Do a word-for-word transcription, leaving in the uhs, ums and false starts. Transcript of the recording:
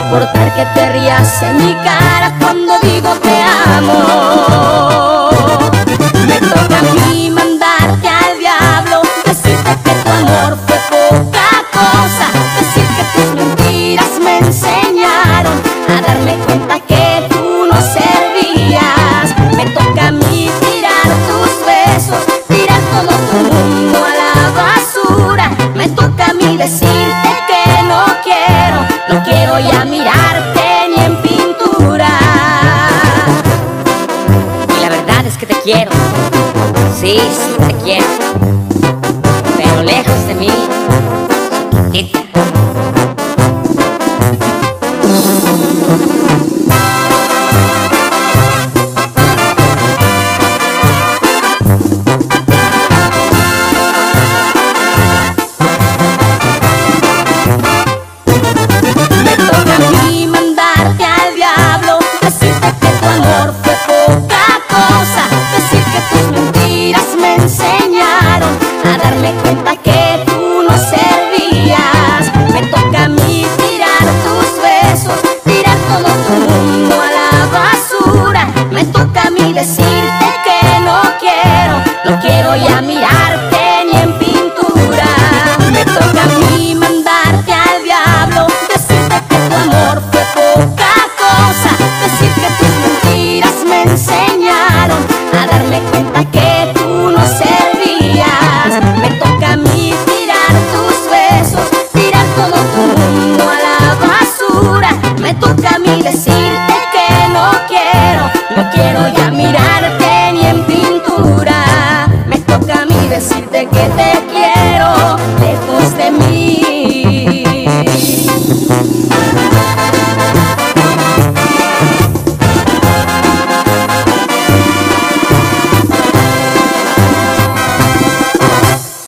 soportar que te rías en mi cara cuando digo te amo. Me toca a mí mandarte al diablo, decirte que tu amor fue poca cosa, decir que tus mentiras me enseñaron a darme cuenta que tú no servías. Me toca a mí tirar tus besos, tirar todo tu mundo a la basura. Me toca a mí decirte que no quiero, no quiero ya mirarte ni en pintura. Y la verdad es que te quiero, sí, sí te quiero, pero lejos de mí, chiquitita.